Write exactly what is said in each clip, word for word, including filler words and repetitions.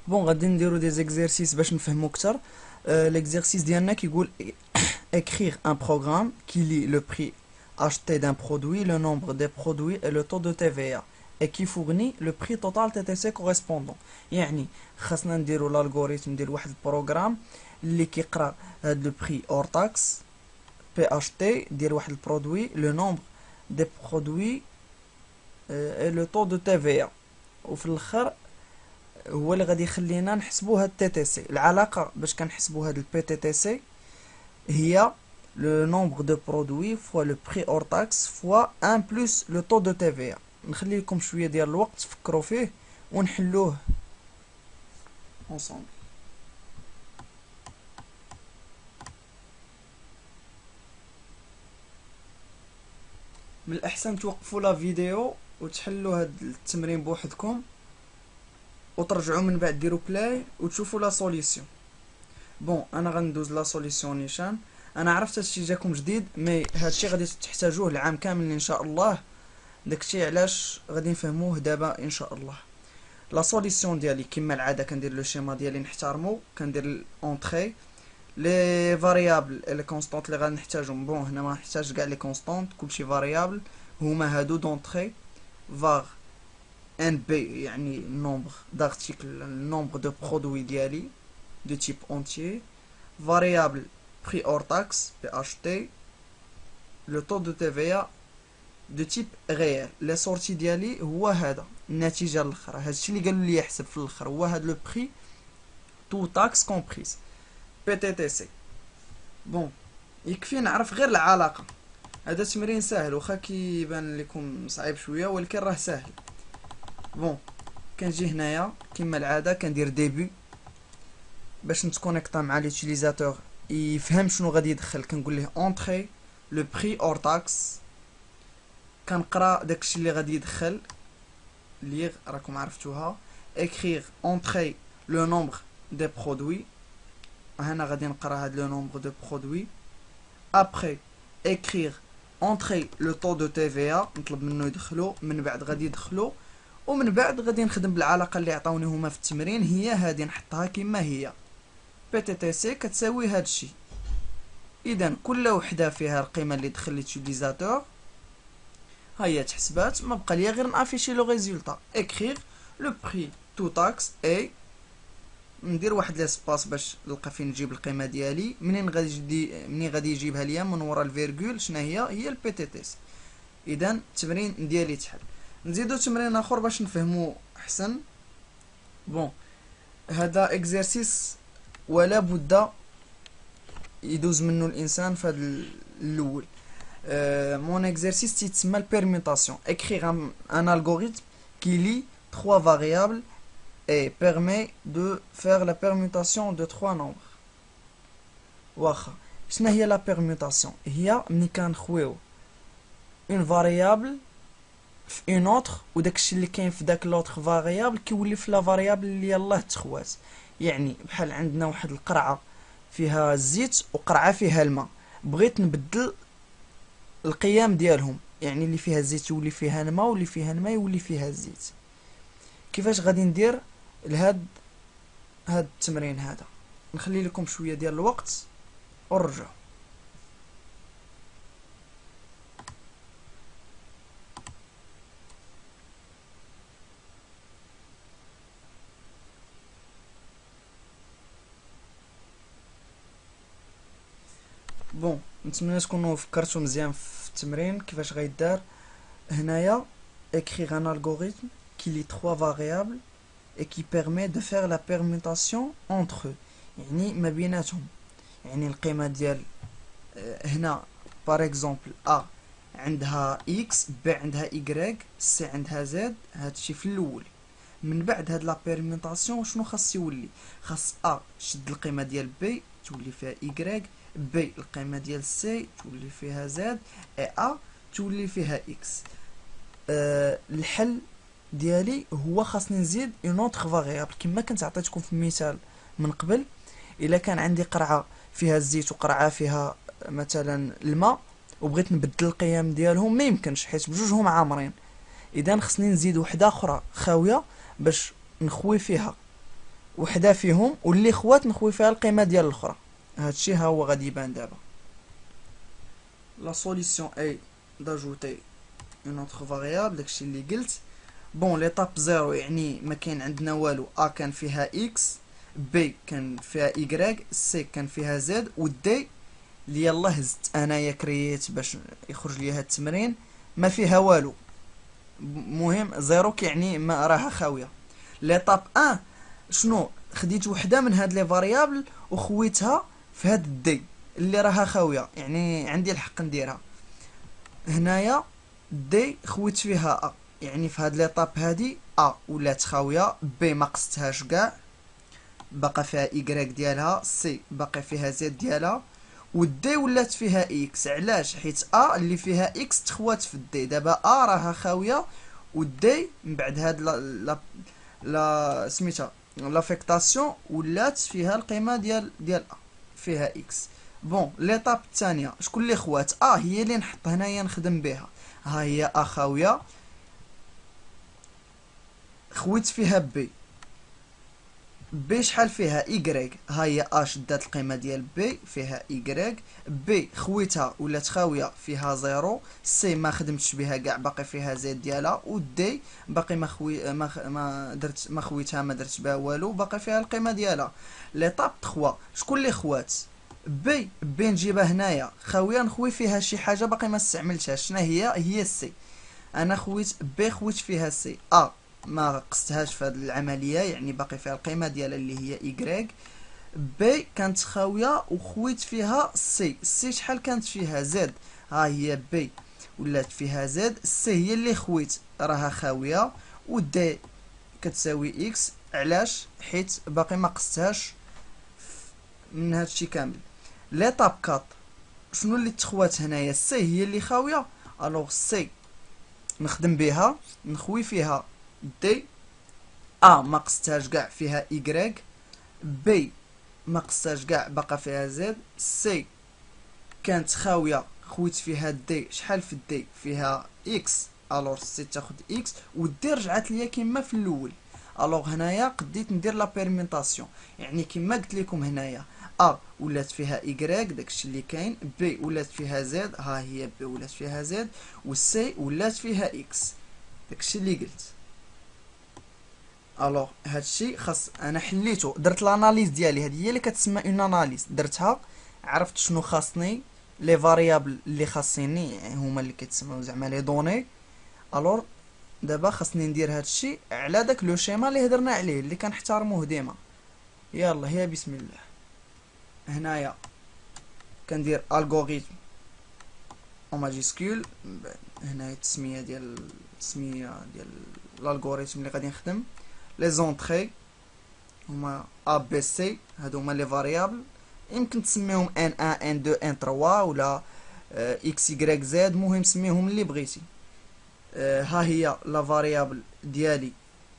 بون غادي نديرو دي زيكزيرسيس باش نفهمو اكثر. ليكزيرسيس ديالنا كيقول écrire un programme qui lit le prix acheté d'un produit, le nombre des produits et le taux de T V A et qui fournit le prix total T T C correspondant. يعني خاصنا نديرو l'algorithme ديال واحد البروغرام اللي كيقرا هاد لو بري اور تاكس بي اش تي ديال واحد البرودوي، لو نومبر دي برودوي اي لو طو دو تي في ا، وفي الاخر هو اللي غادي يخلينا نحسبوا هاد تي تي سي. العلاقه باش كنحسبوا هاد البي تي تي سي هي لو نومبر دو برودوي فوا لو بري اور تاكس فوا واحد بلس لو طو دو تي في ا. نخلي لكم شويه ديال الوقت تفكروا فيه ونحلوه ensemble. من الاحسن توقفوا لا فيديو وتحلوا هاد التمرين بوحدكم وترجعوا من بعد ديروا بلاي وتشوفوا لا سوليسيون. بون انا غندوز لا سوليسيون نيشان. انا عرفت هادشي جاكم جديد، مي هادشي غادي تحتاجوه العام كامل ان شاء الله، داكشي علاش غادي نفهموه دابا ان شاء الله. لا سوليسيون ديالي كما العاده كندير لو شيما ديالي نحترمو، كندير اونطري لي فاريابل لي كونستانت اللي غادي نحتاجهم. بون هنا ما نحتاج كاع لي كونستانت، كلشي فاريابل هما هادو دونطري var ان بي يعني النومبر d'articles النومبر دو برودوي ديالي دو تيب اونتيي، فاريابل prix hors taxe بي اش تي، لو طو دو تي في ا دو تيب ريال. لي سورتي ديالي هو هذا النتيجه الاخرى، هادشي اللي قالوا لي يحسب في الاخر هو هذا لو بري تو تاكس كومبريز بي تي تي سي. بون يكفي نعرف غير العلاقه. هذا تمرين سهل واخا كيبان لكم صعيب شويه ولكن راه سهل. بون كنجي هنايا كما العاده كندير ديبي باش نتكونيكطا مع ليوتيليزاتور يفهم شنو غادي يدخل. كنقول ليه اونطري لو بري اور تاكس، كنقرا داكشي اللي غادي يدخل ليغ راكم عرفتوها. écrire entrer le nombre des produits، هنا غادي نقرا هاد لو نومبر دو برودوي. après écrire entrer le taux de تي في ا، نطلب منه يدخلو، من بعد غادي يدخلو، ومن بعد غادي نخدم بالعلاقه اللي عطاوني هما في التمرين، هي هادي نحطها كما هي بي تي تي سي كتساوي هادشي. اذا كل وحده فيها القيمه اللي دخل ليوتيليزاتور ها هي تحسبات، ما بقى ليا غير نافيشي لو ريزولطا. écrire لو بري تو تاكس اي، ندير واحد لاسباس باش نلقى فين نجيب القيمه ديالي. منين غادي يجي منين غادي يجيبها ليا من ورا الفيرغول شنو هي هي البي تي تي سي. اذا التمرين ديالي تحل. نزيدو تمرين اخر باش نفهمو احسن. بون هذا اكزرسيس ولا بد يدوز منه الانسان في هذا الاول. مون اكزرسيس تيتسمى البيرميتاسيون. écrire un, un algorithme qui lie trois variables et permet de faire la permutation de trois nombres. واخا شنو هي لا بيرميتاسيون؟ هي ملي كنخويو اون فاريابل في اون اوتر، وداكشي اللي كاين في داك لوتر فاريابل كيولي في لا فاريابل اللي يلاه تخوات. يعني بحال عندنا واحد القرعه فيها الزيت وقرعه فيها الماء، بغيت نبدل القيم ديالهم، يعني اللي فيها الزيت يولي فيها الماء واللي فيها الماء يولي فيها الزيت. كيفاش غادي ندير لهاد هاد التمرين هذا؟ نخلي لكم شويه ديال الوقت ونرجع. بون نتمنى تكونوا فكرتوا مزيان في التمرين كيفاش غيدار. هنايا écrire un algorithme qui lie trois variables et qui permet de faire la permutation entre eux، يعني ما بيناتهم. يعني القيمه ديال هنا بار اكزومبل ا عندها اكس، بي عندها y، سي عندها زد. هادشي في الاول. من بعد هاد لا بيرميتاسيون شنو خاص يولي؟ خاص ا شد القيمه ديال بي تولي فيها y، بي القيمه ديال سي تولي فيها زد، اي ا تولي فيها اكس. أه الحل ديالي هو خاصني نزيد اون اوتر فاريابل كما كنت عطيتكم في المثال من قبل. الا كان عندي قرعه فيها الزيت وقرعه فيها مثلا الماء وبغيت نبدل القيم ديالهم ما يمكنش حيت بجوجهم عامرين. اذا خصني نزيد وحده اخرى خاويه باش نخوي فيها وحده فيهم واللي خوات نخوي فيها القيمه ديال الاخرى. هادشي ها هو غادي يبان دابا. لا سوليسيون اي داجوتي اون اوتر فاريابل، داكشي اللي قلت. بون ليطاب زيرو يعني ما كاين عندنا والو، ا كان فيها اكس، بي كان فيها ايكغيك، سي كان فيها زد، ودي اللي يلا هزت انايا كرييت باش يخرج لي هاد التمرين ما فيها والو. مهم زيرو كيعني ما راها خاويه. ليطاب واحد شنو خديت وحده من هاد لي فاريابل وخويتها في هاد الدي اللي راها خاويه، يعني عندي الحق نديرها. هنايا دي خويت فيها ا، يعني في هاد ليطاب هادي ا ولات خاويه، بي ما قصتهاش كاع بقى فيها ايكغيك ديالها، سي باقي فيها زد ديالها، والدي ولات فيها اكس. علاش؟ حيت ا اللي فيها اكس تخوات في الدي. دابا ا راها خاويه والدي من بعد هاد لا لا, لا سميتها لافيكتاسيون ولات فيها القيمه ديال ديال ا فيها اكس. بون ليطاب الثانيه شكون اللي خوات ا؟ هي اللي نحط هنايا نخدم بها. ها هي ا خاويه، خويت فيها بي، بي شحال فيها ايكغيك، ها هي ا شدات القيمه ديال بي فيها ايكغيك، بي خويتها ولات خاويه فيها زيرو، سي ما خدمتش بها كاع باقي فيها زد ديالها، ودي باقي ما خوي ما, خ... ما درت ما خويتها ما درتش بها والو باقي فيها القيمه ديالها. ليطاب ثلاثة شكون اللي خوات؟ بي بي نجيبها هنايا خاويه نخوي فيها شي حاجه باقي ما استعملتهاش. شنو هي؟ هي السي. انا خويت بي خويت فيها سي، ا ما قصتهاش في هذه العمليه يعني باقي فيها القيمه ديالها اللي هي ايكغيك. بي كانت خاويه وخويت فيها سي، سي شحال كانت فيها زد، ها هي بي ولات فيها زد، سي هي اللي خويت راها خاويه، ودي كتساوي اكس. علاش؟ حيت باقي ما قصتهاش من هادشي كامل. ليطاب أربعة شنو اللي تخوات هنايا؟ سي هي اللي خاويه، الوغ سي نخدم بها نخوي فيها دي، ا ما قصتهاش كاع فيها ايكغيك، بي ما قصتهاش كاع باقا فيها زد، سي كانت خاويه خويت فيها دي، شحال في الدي فيها اكس، الوغ سي تاخد اكس، ودي رجعت ليا كيما في الاول. الوغ هنايا قديت ندير لا بيرميتاسيون، يعني كيما قلت لكم هنايا ا ولات فيها ايكغيك داكشي اللي كاين، بي ولات فيها زد، ها هي بي ولات فيها زد، والسي ولات فيها اكس داكشي اللي قلت. الوغ هادشي خاص انا حليتو، درت لاناليز ديالي، هادي هي اللي كتسمى اون اناليز، درتها عرفت شنو خاصني، لي فاريابل اللي خاصيني هما اللي كيتسموا زعما لي دوني. الوغ دابا خاصني ندير هادشي على داك لو شيما اللي هضرنا عليه اللي كنحترموه ديما. يلا هي بسم الله. هنايا كندير الغوريثم او ماجيسكول، هنايا التسميه ديال التسميه ديال الالغوريثم اللي غادي نخدم. لي زونطري هما ا بي سي، هادو هما لي فاريابل، يمكن تسميهم ان واحد ان اثنين ان ثلاثة ولا اكس يكغيك زد، المهم سميهم اللي بغيتي. ها هي لا فاريابل ديالي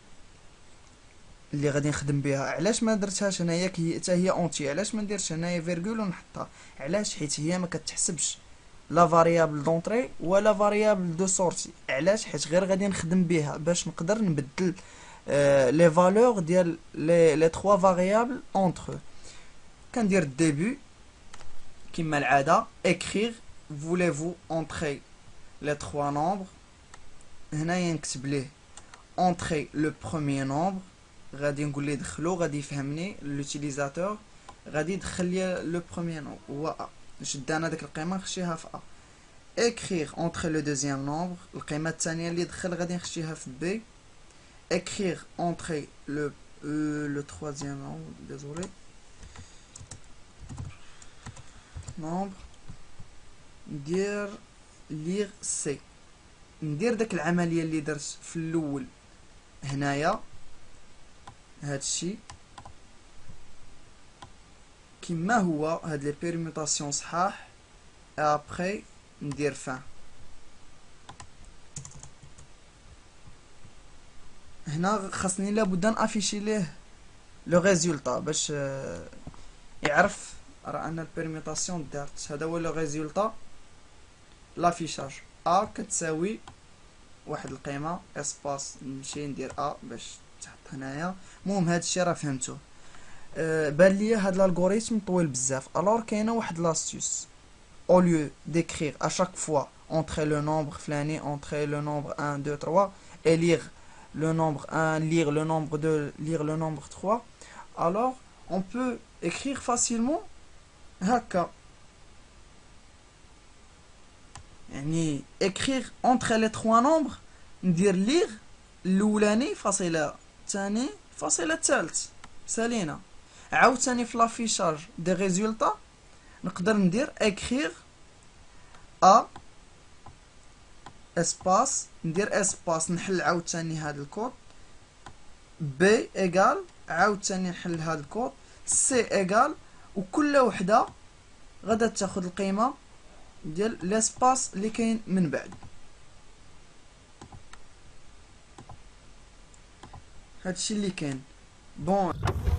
اللي غادي نخدم بها. علاش ما درتهاش هنايا كي حتى هي اونتي؟ علاش ما نديرش هنايا فيرغول ونحطها؟ علاش؟ حيت هي ما كتحسبش لا فاريابل دونطري ولا فاريابل دو سورتي. علاش؟ حيت غير غادي نخدم بها باش نقدر نبدل لي فالور ديال لي لي ثلاثة فاريابل اونتر. كندير الديبي كما العاده écrire voulez-vous entrer les trois nombres. هنايا نكتب ليه entrer le premier nombre، غادي نقول ليه دخلو، غادي يفهمني لوتيليزاتور، غادي يدخل لي لو بروميير نومبر هو ا، نشد انا ديك القيمه نخشيها في ا. écrire entrer le deuxième nombre، القيمه الثانيه اللي دخل غادي نخشيها في بي. écrire entrer le euh, le troisième nombre désolé nombre ندير لير سي، ندير داك العمليه اللي درت في الاول هنايا هادشي كما هو، هاد لي بيرميتاسيون صحاح، ابري ندير فان. هنا خاصني لابد نافيشي ليه لو ريزولطا باش يعرف راه انا البيرميتاسيون دارت. هذا هو لو ريزولطا لافيشاج، ا كتساوي واحد القيمه اسباس نمشي ندير ا باش تحط هنايا. المهم هادشي راه فهمتوه. أه بان ليا هاد الالغوريثم طويل بزاف، الوغ كاينه واحد لاستيوس. au lieu d'écrire à chaque fois entrer le nombre فلاني entrer le nombre un deux trois et lire le nombre un, lire le nombre deux, lire le nombre trois, alors on peut écrire facilement هكا. يعني écrire entre les trois nombres ندير lire الاولاني فاصله الثاني فاصله الثالث سالينا. عاوتاني في لافيشاج دي ريزولطا نقدر ندير écrire a اسباس، ندير اسباس نحل عاوتاني هاد الكود، b ايغال عاوتاني نحل هاد الكود، c ايغال، وكل وحده غادا تاخد القيمه ديال لاسباس اللي كاين من بعد. هادشي اللي كاين. بون